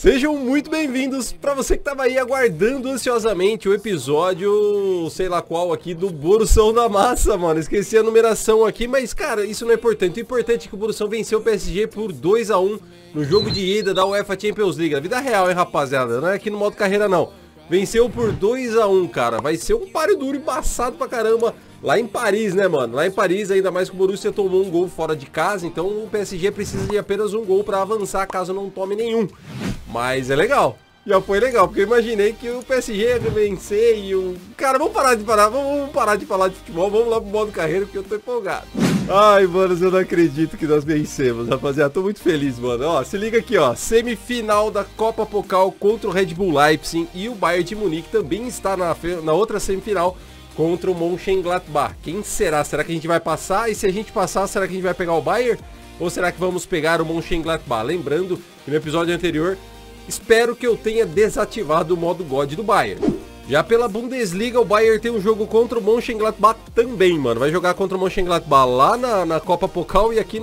Sejam muito bem-vindos para você que tava aí aguardando ansiosamente o episódio, sei lá qual aqui, do Borussão da Massa, mano. Esqueci a numeração aqui, mas cara, isso não é importante. O importante é que o Borussão venceu o PSG por 2-1 no jogo de ida da UEFA Champions League. Na vida real, hein, rapaziada? Não é aqui no modo carreira, não. Venceu por 2-1, cara. Vai ser um páreo duro embaçado pra caramba lá em Paris, né, mano? Lá em Paris, ainda mais que o Borussia tomou um gol fora de casa, então o PSG precisa de apenas um gol pra avançar, caso não tome nenhum. Mas é legal. Já foi legal, porque eu imaginei que o PSG ia vencer e o... Cara, vamos parar de falar de futebol, vamos lá pro modo carreira, porque eu tô empolgado. Ai, mano, eu não acredito que nós vencemos, rapaziada. Tô muito feliz, mano. Ó, se liga aqui, ó. Semifinal da Copa Pokal contra o Red Bull Leipzig e o Bayern de Munique também está na outra semifinal contra o Mönchengladbach. Quem será? Será que a gente vai passar? E se a gente passar, será que a gente vai pegar o Bayern? Ou será que vamos pegar o Mönchengladbach? Lembrando que no episódio anterior, espero que eu tenha desativado o modo God do Bayern. Já pela Bundesliga, o Bayern tem um jogo contra o Mönchengladbach também, mano. Vai jogar contra o Mönchengladbach lá na Copa Pokal e aqui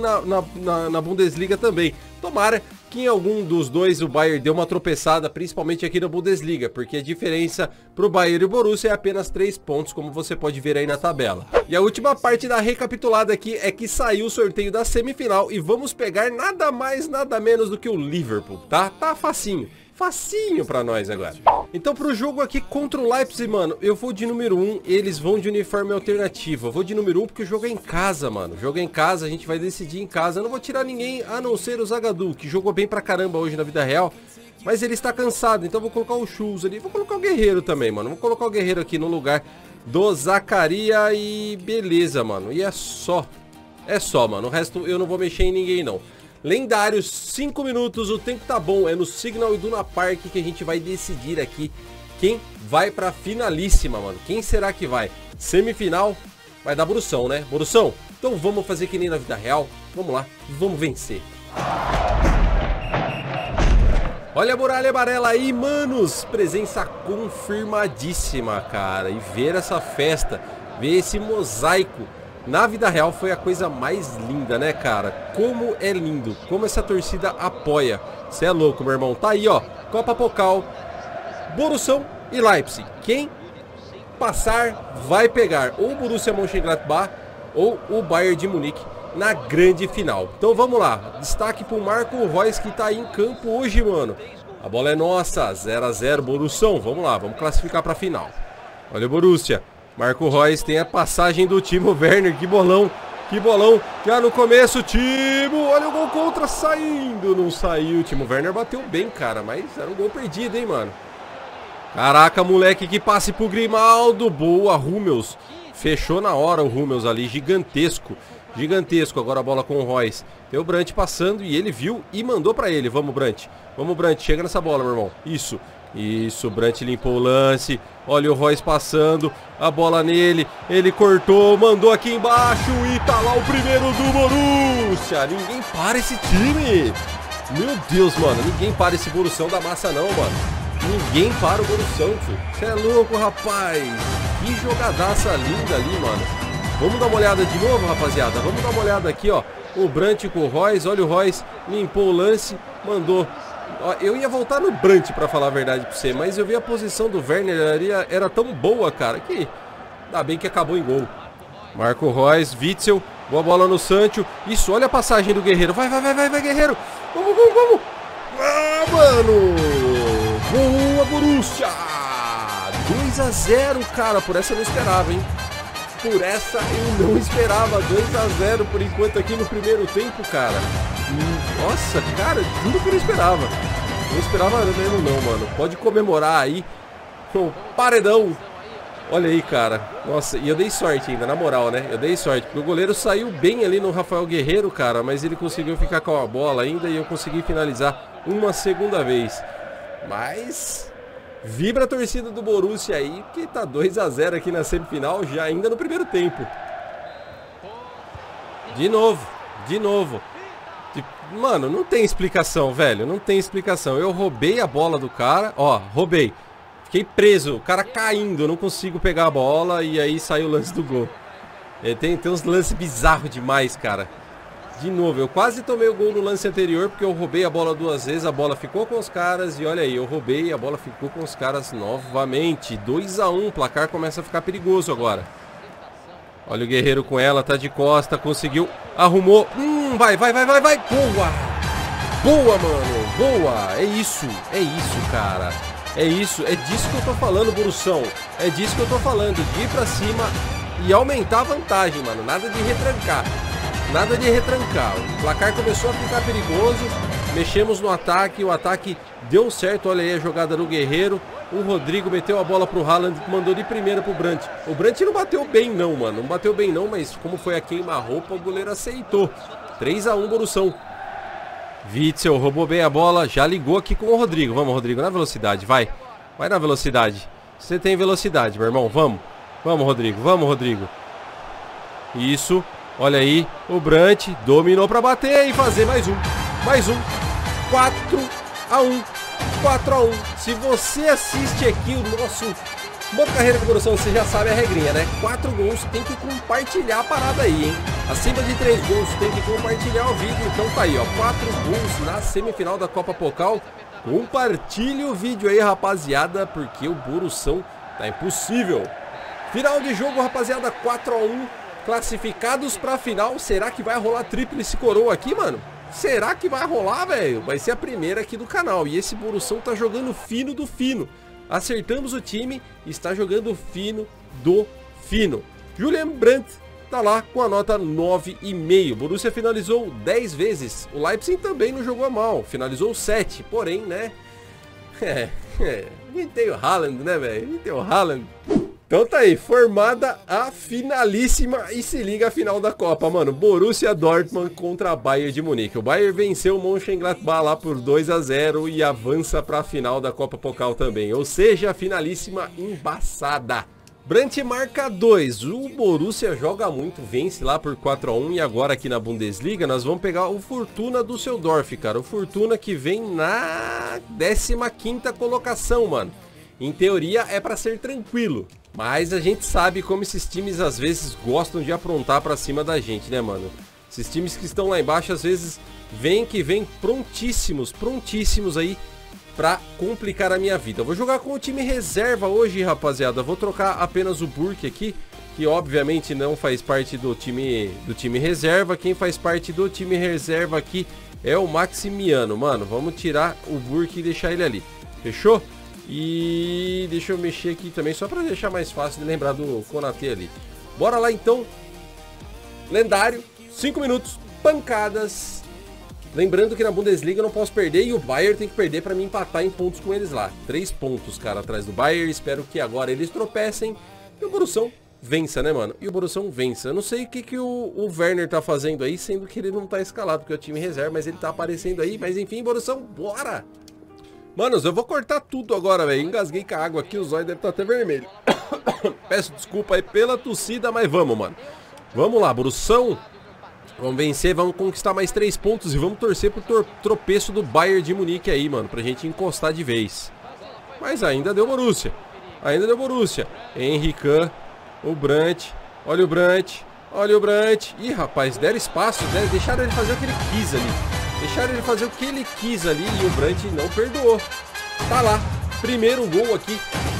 na Bundesliga também. Tomara que em algum dos dois o Bayern dê uma tropeçada, principalmente aqui na Bundesliga, porque a diferença pro Bayern e o Borussia é apenas 3 pontos, como você pode ver aí na tabela. E a última parte da recapitulada aqui é que saiu o sorteio da semifinal e vamos pegar nada mais, nada menos do que o Liverpool, tá? Tá facinho. Facinho pra nós agora. Então pro jogo aqui contra o Leipzig, mano, eu vou de número 1, eles vão de uniforme alternativo. Eu vou de número 1 porque o jogo é em casa, mano. O jogo é em casa, a gente vai decidir em casa. Eu não vou tirar ninguém a não ser o Zagadou, que jogou bem pra caramba hoje na vida real. Mas ele está cansado, então eu vou colocar o Schultz ali. Vou colocar o Guerreiro também, mano. Vou colocar o Guerreiro aqui no lugar do Zaccaria e beleza, mano. E é só, mano. O resto eu não vou mexer em ninguém, não. Lendários, 5 minutos, o tempo tá bom, é no Signal Iduna Park que a gente vai decidir aqui quem vai pra finalíssima, mano. Quem será que vai? Semifinal, vai dar Borussão, né? Borussão, então vamos fazer que nem na vida real, vamos lá, vamos vencer. Olha a muralha amarela aí, manos, presença confirmadíssima, cara. E ver essa festa, ver esse mosaico na vida real foi a coisa mais linda, né, cara? Como é lindo, como essa torcida apoia. Cê é louco, meu irmão. Tá aí, ó, Copa Pokal, Borussão e Leipzig. Quem passar vai pegar ou o Borussia Mönchengladbach ou o Bayern de Munique na grande final. Então vamos lá, destaque pro Marco Reus que tá aí em campo hoje, mano. A bola é nossa, 0-0 Borussão. Vamos lá, vamos classificar pra final. Olha o Borussia. Marco Reus tem a passagem do Timo Werner, que bolão, já no começo, Timo, olha o gol contra, saindo, não saiu, o Timo Werner bateu bem, cara, mas era um gol perdido, hein, mano. Caraca, moleque, que passe pro Grimaldo, boa, Hummels, fechou na hora o Hummels ali, gigantesco, agora a bola com o Reus, tem o Brandt passando e ele viu e mandou pra ele, vamos Brandt, chega nessa bola, meu irmão, isso, o Brandt limpou o lance. Olha o Reus passando, a bola nele, ele cortou, mandou aqui embaixo e tá lá o primeiro do Borussia. Ninguém para esse time. Meu Deus, mano, ninguém para esse Borussão da Massa não, mano. Ninguém para o Borussão, tio. Você é louco, rapaz. Que jogadaça linda ali, mano. Vamos dar uma olhada de novo, rapaziada. Vamos dar uma olhada aqui, ó. O Brandt com o Reus, olha o Reus, limpou o lance, mandou. Eu ia voltar no Brandt pra falar a verdade pra você, mas eu vi a posição do Werner ali, era tão boa, cara, que ainda bem que acabou em gol. Marco Reus, Witzel, boa bola no Sancho. Isso, olha a passagem do Guerreiro. Vai, Guerreiro. Vamos. Ah, mano. Boa, Borussia. 2-0, cara, por essa eu não esperava, hein. Por essa eu não esperava. 2-0 por enquanto aqui no primeiro tempo, cara. Nossa, cara, juro que eu não esperava. Não esperava mesmo não, mano. Pode comemorar aí o paredão. Olha aí, cara. Nossa, e eu dei sorte ainda, na moral, né? Eu dei sorte, porque o goleiro saiu bem ali no Rafael Guerreiro, cara. Mas ele conseguiu ficar com a bola ainda e eu consegui finalizar uma segunda vez. Mas vibra a torcida do Borussia aí, que tá 2-0 aqui na semifinal, já ainda no primeiro tempo. De novo. Mano, não tem explicação, velho. Não tem explicação. Eu roubei a bola do cara. Ó, roubei. Fiquei preso. O cara caindo. Eu não consigo pegar a bola. E aí saiu o lance do gol. Tem uns lances bizarros demais, cara. De novo, eu quase tomei o gol no lance anterior, porque eu roubei a bola 2 vezes, a bola ficou com os caras, e olha aí, eu roubei e a bola ficou com os caras novamente. 2 a 1, o placar começa a ficar perigoso agora. Olha o Guerreiro com ela, tá de costa, conseguiu, arrumou, vai, boa! Boa, mano, boa, é isso, cara. É isso, é disso que eu tô falando, Borussão. É disso que eu tô falando, de ir pra cima e aumentar a vantagem, mano, nada de retrancar. Nada de retrancar, o placar começou a ficar perigoso, mexemos no ataque, o ataque deu certo, olha aí a jogada do Guerreiro, o Rodrigo meteu a bola pro Haaland, mandou de primeira pro Brandt. O Brandt não bateu bem não, mano, não bateu bem não, mas como foi a queima-roupa, o goleiro aceitou. 3 a 1, Borussão. Witzel roubou bem a bola, já ligou aqui com o Rodrigo, vamos Rodrigo, na velocidade, vai na velocidade, você tem velocidade, meu irmão, vamos Rodrigo, isso. Olha aí, o Brandt dominou para bater e fazer mais um. 4 a 1. Se você assiste aqui o nosso Modo Carreira de Borussão, você já sabe a regrinha, né? 4 gols, tem que compartilhar a parada aí, hein? Acima de 3 gols, tem que compartilhar o vídeo. Então tá aí, ó, 4 gols na semifinal da Copa Pokal. Compartilhe o vídeo aí, rapaziada, porque o Borussão tá impossível. Final de jogo, rapaziada, 4 a 1. Classificados pra final. Será que vai rolar tríplice coroa aqui, mano? Será que vai rolar, velho? Vai ser a primeira aqui do canal. E esse Borussão tá jogando fino do fino. Acertamos o time, está jogando fino do fino. Julian Brandt tá lá com a nota 9,5. Borussia finalizou 10 vezes. O Leipzig também não jogou mal, finalizou 7. Porém, né? Nem tem o Haaland, né, velho? Nem tem o Haaland. Então tá aí, formada a finalíssima e se liga a final da Copa, mano. Borussia Dortmund contra a Bayern de Munique. O Bayern venceu o Mönchengladbach lá por 2 a 0 e avança para a final da Copa Pokal também. Ou seja, a finalíssima embaçada. Brandt marca 2. O Borussia joga muito, vence lá por 4 a 1 e agora aqui na Bundesliga nós vamos pegar o Fortuna Düsseldorf, cara. O Fortuna que vem na 15ª colocação, mano. Em teoria é para ser tranquilo. Mas a gente sabe como esses times às vezes gostam de aprontar pra cima da gente, né, mano? Esses times que estão lá embaixo às vezes vêm prontíssimos aí pra complicar a minha vida. Eu vou jogar com o time reserva hoje, rapaziada. Vou trocar apenas o Burke aqui, que obviamente não faz parte do time reserva. Quem faz parte do time reserva aqui é o Maximiano, mano. Vamos tirar o Burke e deixar ele ali. Fechou? E deixa eu mexer aqui também, só para deixar mais fácil de lembrar do Konaté ali. Bora lá então. Lendário, 5 minutos, pancadas. Lembrando que na Bundesliga eu não posso perder e o Bayern tem que perder para me empatar em pontos com eles lá. 3 pontos, cara, atrás do Bayern. Espero que agora eles tropecem e o Borussão vença, né, mano? E o Borussão vença. Eu não sei o que o Werner tá fazendo aí, sendo que ele não tá escalado, porque é o time reserva, mas ele tá aparecendo aí. Mas enfim, Borussão, bora! Manos, eu vou cortar tudo agora, velho. Engasguei com a água aqui, os olhos devem estar até vermelho. Peço desculpa aí pela tossida, mas vamos, mano. Vamos lá, Borussão. Vamos vencer, vamos conquistar mais 3 pontos e vamos torcer pro tropeço do Bayern de Munique aí, mano. Pra gente encostar de vez. Mas ainda deu Borussia. Ainda deu Borussia. Henrique, o Brandt. Olha o Brandt. Olha o Brandt. Ih, rapaz, deram espaço. Deixaram ele fazer o que ele quis ali. Deixaram ele fazer o que ele quis ali e o Brandt não perdoou. Tá lá, primeiro gol aqui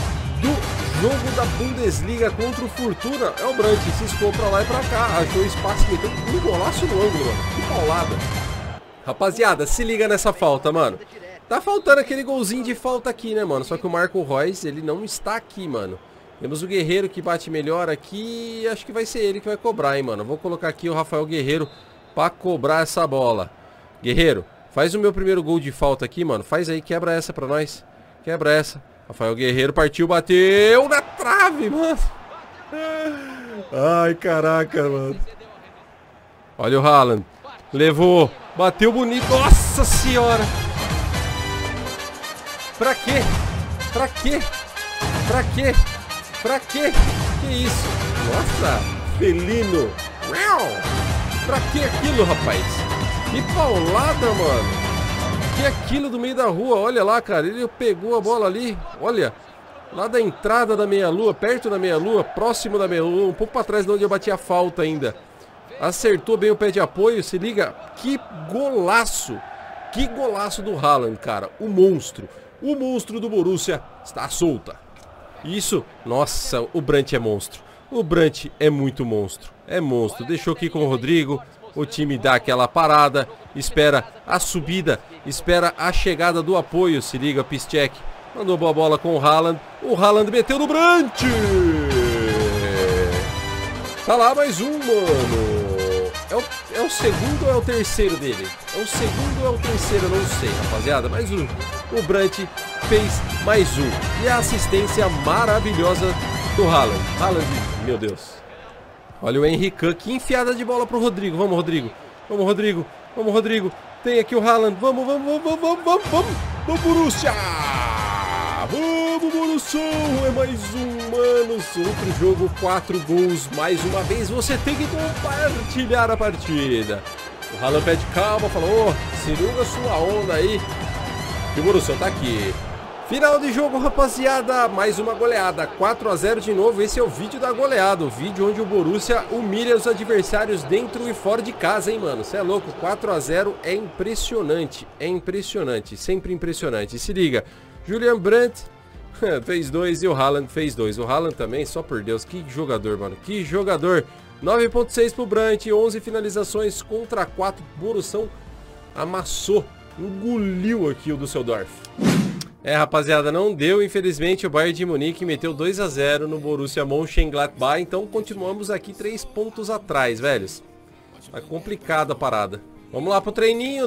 do jogo da Bundesliga contra o Fortuna. É o Brandt, se escou pra lá e pra cá. Achou espaço, meteu um golaço no ângulo, mano. Que paulada. Rapaziada, se liga nessa falta, mano. Tá faltando aquele golzinho de falta aqui, né, mano? Só que o Marco Reus, ele não está aqui, mano. Temos o Guerreiro que bate melhor aqui. Acho que vai ser ele que vai cobrar, hein, mano. Vou colocar aqui o Rafael Guerreiro pra cobrar essa bola. Guerreiro, faz o meu primeiro gol de falta aqui, mano. Faz aí, quebra essa pra nós. Quebra essa. Rafael Guerreiro partiu, bateu na trave, mano. Ai, caraca, mano. Olha o Haaland. Levou. Bateu bonito. Nossa senhora. Pra quê? Pra quê? Pra quê? Pra quê? Que isso? Nossa. Felino. Pra que aquilo, rapaz? Que paulada, mano. Que aquilo do meio da rua. Olha lá, cara. Ele pegou a bola ali. Olha. Lá da entrada da meia-lua. Perto da meia-lua. Próximo da meia-lua. Um pouco pra trás de onde eu bati a falta ainda. Acertou bem o pé de apoio, se liga. Que golaço. Que golaço do Haaland, cara. O monstro do Borussia está solta. Isso, nossa, o Brandt é monstro. O Brandt é muito monstro. É monstro. Deixou aqui com o Rodrigo. O time dá aquela parada. Espera a subida. Espera a chegada do apoio. Se liga, Piszczek. Mandou boa bola com o Haaland. O Haaland meteu no Brandt. Tá lá mais um, mano. É o segundo ou é o terceiro dele? É o segundo ou é o terceiro? Eu não sei, rapaziada. Mais um. O Brandt fez mais um. E a assistência maravilhosa do Haaland. Haaland, meu Deus. Olha o Henrique, que enfiada de bola pro Rodrigo. Vamos, Rodrigo. Vamos, Rodrigo. Vamos, Rodrigo. Tem aqui o Haaland. Vamos, Borussia! Vamos, Borussia! É mais um, mano. Outro jogo, 4 gols. Mais uma vez, você tem que compartilhar a partida. O Haaland pede calma, falou, segura sua onda aí. E o Borussia tá aqui. Final de jogo, rapaziada. Mais uma goleada. 4-0 de novo. Esse é o vídeo da goleada. O vídeo onde o Borussia humilha os adversários dentro e fora de casa, hein, mano. Você é louco. 4-0 é impressionante. É impressionante. Sempre impressionante. Se liga. Julian Brandt fez 2 e o Haaland fez 2. O Haaland também, só por Deus. Que jogador, mano. Que jogador. 9.6 pro Brandt. 11 finalizações contra 4. Borussia amassou. Engoliu aqui o Düsseldorf. É, rapaziada, não deu, infelizmente. O Bayern de Munique meteu 2-0 no Borussia Mönchengladbach. Então continuamos aqui 3 pontos atrás, velhos. Tá complicada a parada. Vamos lá pro treininho.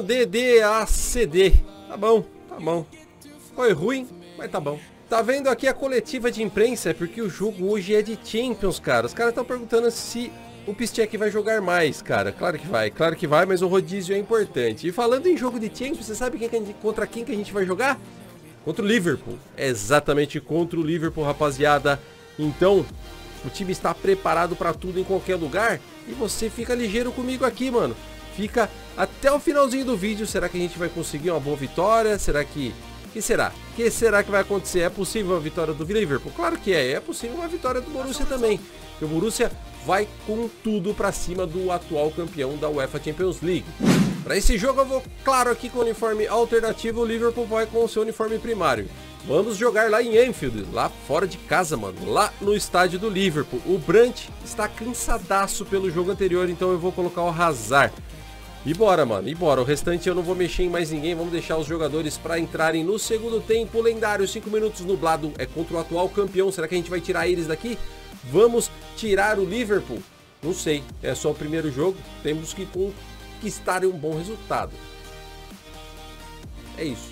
DDACD. Tá bom, tá bom. Foi ruim, mas tá bom. Tá vendo aqui a coletiva de imprensa? É porque o jogo hoje é de Champions, cara. Os caras estão perguntando se o Piszczek vai jogar mais, cara. Claro que vai, mas o rodízio é importante. E falando em jogo de Champions, você sabe contra quem que a gente vai jogar? Contra o Liverpool. É exatamente contra o Liverpool, rapaziada. Então, o time está preparado para tudo em qualquer lugar. E você fica ligeiro comigo aqui, mano. Fica até o finalzinho do vídeo. Será que a gente vai conseguir uma boa vitória? Será que... que será? O que será que vai acontecer? É possível a vitória do Liverpool? Claro que é. É possível uma vitória do Borussia também. Porque o Borussia vai com tudo para cima do atual campeão da UEFA Champions League. Para esse jogo eu vou, claro, aqui com o uniforme alternativo. O Liverpool vai com o seu uniforme primário. Vamos jogar lá em Anfield, lá fora de casa, mano. Lá no estádio do Liverpool. O Brandt está cansadaço pelo jogo anterior, então eu vou colocar o Hazard. E bora, mano, e bora. O restante eu não vou mexer em mais ninguém. Vamos deixar os jogadores para entrarem no segundo tempo. Lendário, 5 minutos nublado. É contra o atual campeão. Será que a gente vai tirar eles daqui? Vamos tirar o Liverpool? Não sei. É só o primeiro jogo. Temos que conquistar um bom resultado. É isso.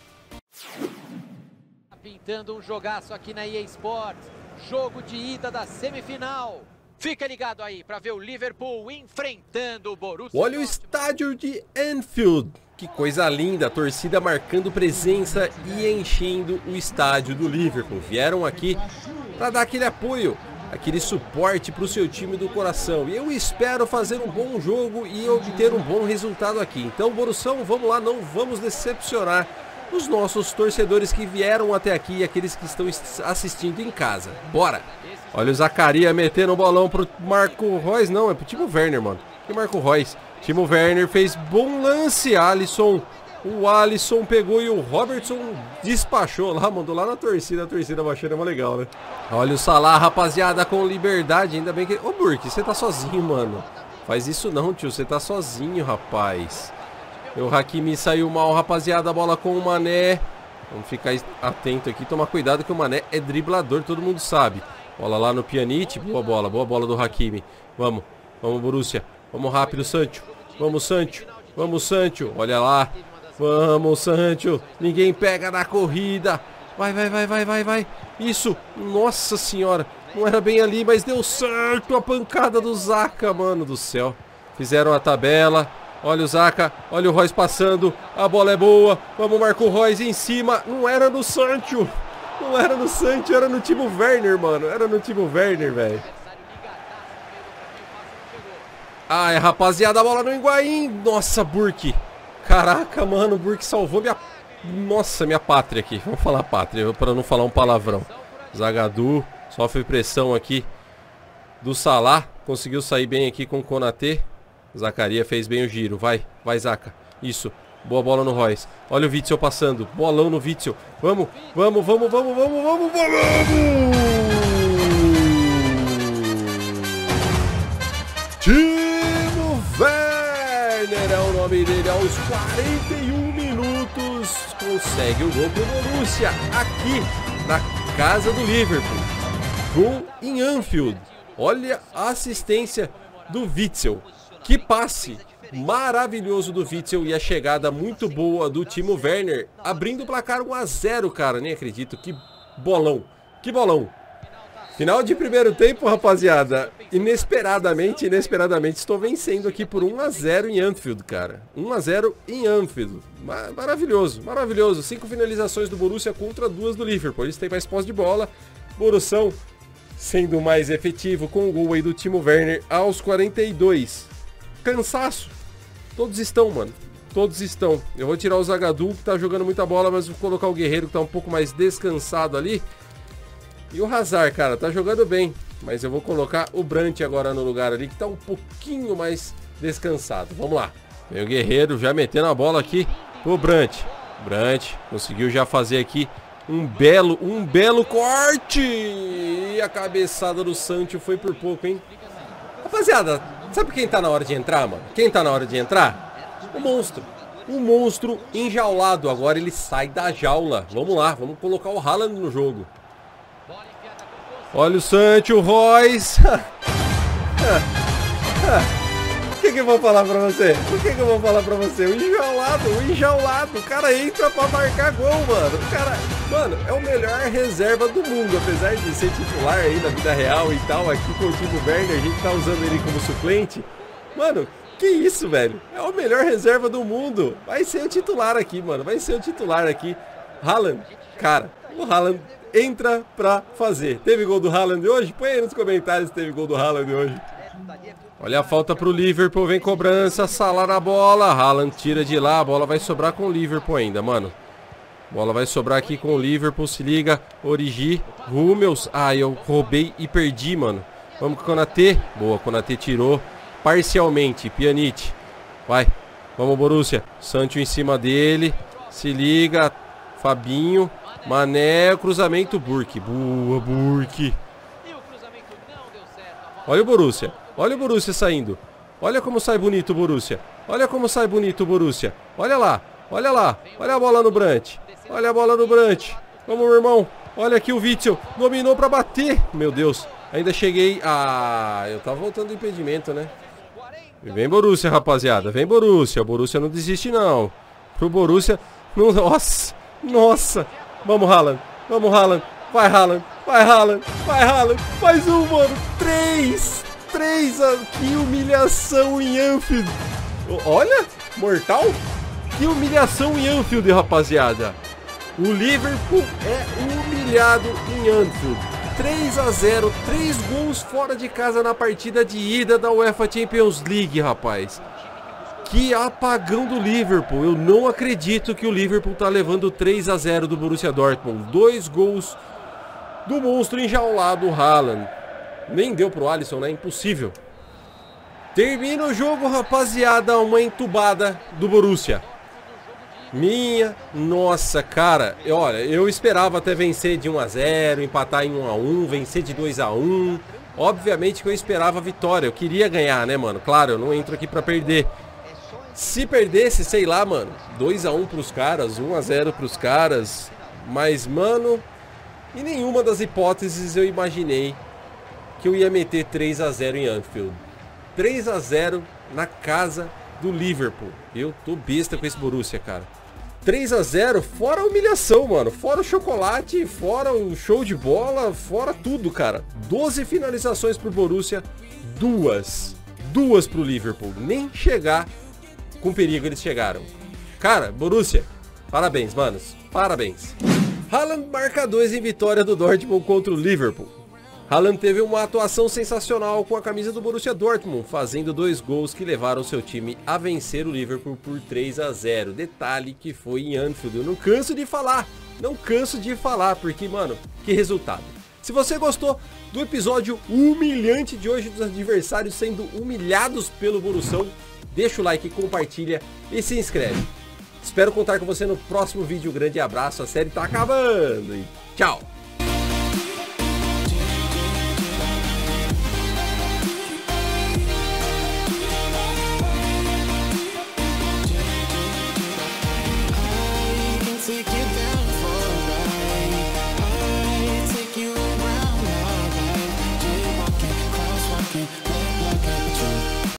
Pintando um jogaço aqui na EA Sports. Jogo de ida da semifinal. Fica ligado aí para ver o Liverpool enfrentando o Borussia. Olha o estádio de Anfield. Que coisa linda, a torcida marcando presença e enchendo o estádio do Liverpool. Vieram aqui para dar aquele apoio, aquele suporte para o seu time do coração. E eu espero fazer um bom jogo e obter um bom resultado aqui. Então, Borussia, vamos lá, não vamos decepcionar os nossos torcedores que vieram até aqui e aqueles que estão assistindo em casa. Bora! Olha o Zaccaria metendo o bolão pro Marco Reus. Não, é pro Timo Werner, mano. Que Marco Reus? Timo Werner fez bom lance. Alisson. O Alisson pegou e o Robertson despachou lá, mandou lá na torcida. A torcida baixando é mó legal, né? Olha o Salah, rapaziada, com liberdade. Ainda bem que... Ô, Burke, você tá sozinho, mano. Faz isso não, tio. Você tá sozinho, rapaz. O Hakimi saiu mal, rapaziada. A bola com o Mané. Vamos ficar atento aqui. Tomar cuidado que o Mané é driblador, todo mundo sabe. Bola lá no Pjanic, boa bola do Hakimi. Vamos, Borussia. Vamos rápido, Sancho. Vamos, Sancho. Olha lá. Vamos, Sancho. Ninguém pega na corrida. Vai. Isso. Nossa senhora. Não era bem ali, mas deu certo a pancada do Zaka, mano do céu. Fizeram a tabela. Olha o Zaka, olha o Reus passando. A bola é boa. Vamos, Marco Reus em cima. Não era no Sancho. Não era no Sancho, era no Timo Werner, mano. Era no Timo Werner, velho. Ai, rapaziada, a bola no Higuaín. Nossa, Burke. Caraca, mano, o Burke salvou minha... Nossa, minha pátria aqui. Vamos falar pátria, para não falar um palavrão. Zagadou, sofre pressão aqui do Salah. Conseguiu sair bem aqui com o Konaté. Zacaria fez bem o giro. Vai, Zaca. Isso. Boa bola no Royce. Olha o Witsel passando. Bolão no Witsel. Vamos. Timo Werner é o nome dele. Aos 41 minutos consegue o gol pro Borussia aqui na casa do Liverpool. Gol em Anfield. Olha a assistência do Witsel. Que passe maravilhoso do Witsel e a chegada muito boa do Timo Werner, abrindo o placar 1-0, cara. Nem acredito. Que bolão. Final de primeiro tempo, rapaziada. Inesperadamente, estou vencendo aqui por 1-0 em Anfield, cara. 1-0 em Anfield. Maravilhoso. 5 finalizações do Borussia contra 2 do Liverpool. Eles têm mais posse de bola. Borussia sendo mais efetivo com o gol aí do Timo Werner aos 42. Cansaço. Todos estão, mano. Todos estão. Eu vou tirar o Zagadou, que tá jogando muita bola, mas vou colocar o Guerreiro, que tá um pouco mais descansado ali. E o Hazard, cara, tá jogando bem. Mas eu vou colocar o Brandt agora no lugar ali, que tá um pouquinho mais descansado. Vamos lá. Vem o Guerreiro já metendo a bola aqui pro Brandt. Brandt conseguiu já fazer aqui um belo corte. E a cabeçada do Sancho foi por pouco, hein? Rapaziada, sabe quem tá na hora de entrar, mano? Quem tá na hora de entrar? O monstro. O monstro enjaulado. Agora ele sai da jaula. Vamos lá, vamos colocar o Haaland no jogo. Olha o Sancho, o Royce. O que eu vou falar pra você? O enjaulado. O cara entra pra marcar gol, mano. O cara, mano, é o melhor reserva do mundo. Apesar de ser titular aí na vida real e tal, aqui com o Timo Werner, a gente tá usando ele como suplente. Mano, que isso, velho? É o melhor reserva do mundo. Vai ser o titular aqui, mano. Haaland, cara, o Haaland entra pra fazer. Teve gol do Haaland hoje? Põe aí nos comentários se teve gol do Haaland hoje. Olha a falta pro Liverpool, vem cobrança, Salah na bola, Haaland tira de lá, a bola vai sobrar com o Liverpool ainda, mano. Bola vai sobrar aqui com o Liverpool, se liga, Origi, Hummels, eu roubei e perdi, mano. Vamos com o Konaté, boa, Konaté tirou, parcialmente, Pjanic, vai, vamos Borussia, Sancho em cima dele, se liga, Fabinho, Mané, cruzamento, Burke, boa, Burke. Olha o Borussia saindo. Olha como sai bonito o Borussia. Olha lá. Olha a bola no Brandt. Vamos, meu irmão. Olha aqui o Witsel. Dominou pra bater. Meu Deus. Ainda cheguei. Eu tava voltando do impedimento, né? Vem Borussia, rapaziada. Vem Borussia. O Borussia não desiste, não. Pro Borussia. Nossa. Vamos, Haaland. Vai, Haaland. Mais um, mano. 3. Que humilhação em Anfield. Olha, mortal. Que humilhação em Anfield, rapaziada. O Liverpool é humilhado em Anfield. 3-0, 3 gols fora de casa na partida de ida da UEFA Champions League, rapaz. Que apagão do Liverpool. Eu não acredito que o Liverpool tá levando 3-0 do Borussia Dortmund. 2 gols do monstro enjaulado, Haaland. Nem deu pro Alisson, né? Impossível. Termina o jogo, rapaziada. Uma entubada do Borussia. Minha nossa, cara. Olha, eu esperava até vencer de 1-0, empatar em 1-1, vencer de 2-1. Obviamente que eu esperava a vitória. Eu queria ganhar, né, mano? Claro, eu não entro aqui pra perder. Se perdesse, sei lá, mano, 2-1 pros caras, 1-0 pros caras. Mas, mano, em nenhuma das hipóteses eu imaginei que eu ia meter 3-0 em Anfield. 3-0 na casa do Liverpool. Eu tô besta com esse Borussia, cara. 3-0, fora a humilhação, mano. Fora o chocolate, fora o show de bola, fora tudo, cara. 12 finalizações pro Borussia, 2 pro Liverpool. Nem chegar com perigo eles chegaram. Cara, Borussia, parabéns, manos. Parabéns. Haaland marca 2 em vitória do Dortmund contra o Liverpool. Haaland teve uma atuação sensacional com a camisa do Borussia Dortmund, fazendo 2 gols que levaram seu time a vencer o Liverpool por 3-0. Detalhe que foi em Anfield. Eu não canso de falar, porque, mano, que resultado. Se você gostou do episódio humilhante de hoje, dos adversários sendo humilhados pelo Borussão, deixa o like, compartilha e se inscreve. Espero contar com você no próximo vídeo. Grande abraço, a série tá acabando e tchau!